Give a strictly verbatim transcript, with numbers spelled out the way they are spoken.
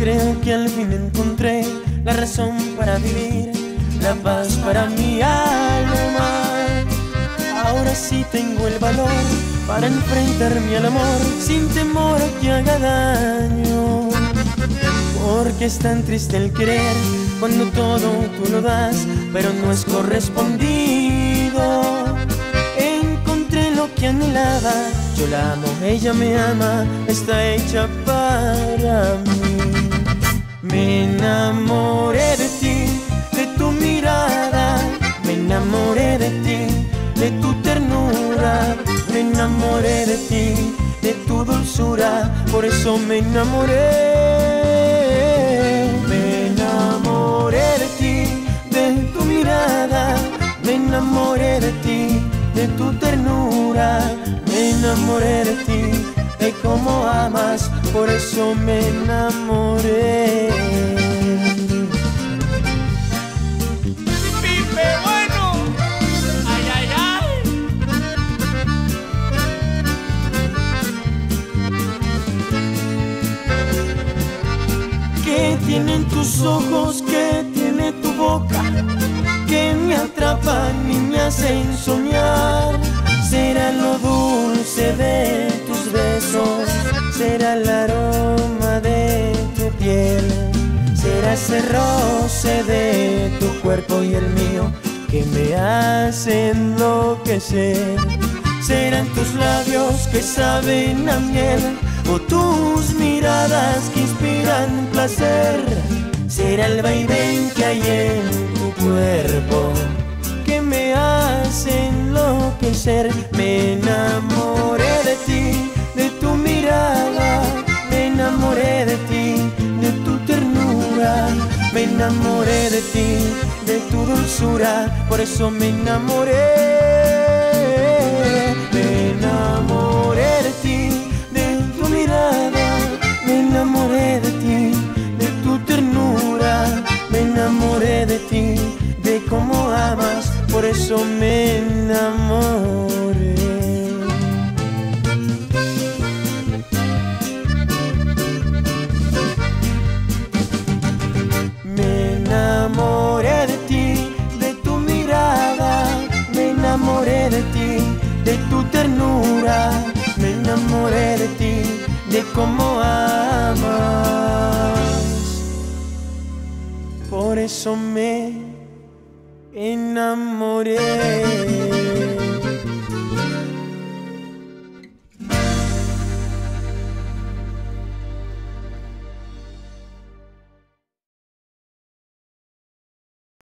Creo que al fin encontré la razón para vivir, la paz para mi alma. Ahora sí tengo el valor para enfrentarme al amor sin temor a que haga daño. Porque es tan triste el querer cuando todo tú lo das, pero no es correspondido. Encontré lo que anhelaba, yo la amo, ella me ama, está hecha para mí. Me enamoré de ti, de tu mirada, me enamoré de ti, de tu ternura, me enamoré de ti, de tu dulzura, por eso me enamoré. Me enamoré de ti, de tu mirada, me enamoré de ti, de tu ternura, me enamoré de ti, de cómo amas, por eso me enamoré. Pipe bueno, ay, ay, ay. ¿Qué tienen tus ojos? ¿Qué tiene tu boca? Que me atrapan y me hacen soñar. Será lo dulce de tus besos, será el aroma de tu piel, será ese roce de tu cuerpo y el mío que me hace enloquecer. Serán tus labios que saben a miel o tus miradas que inspiran placer. Será el vaivén que hay en tu cuerpo que me hace enloquecer. Me enamoré de ti, de tu mirada, me enamoré de ti, de tu ternura, me enamoré de ti, de tu dulzura, por eso me enamoré. Me enamoré de ti, de tu mirada, me enamoré de ti, de tu ternura, me enamoré de ti, de cómo amas, por eso me enamoré. Me enamoré de ti, de tu mirada, me enamoré de ti, de tu ternura, me enamoré de ti, de cómo amas, por eso me enamoré.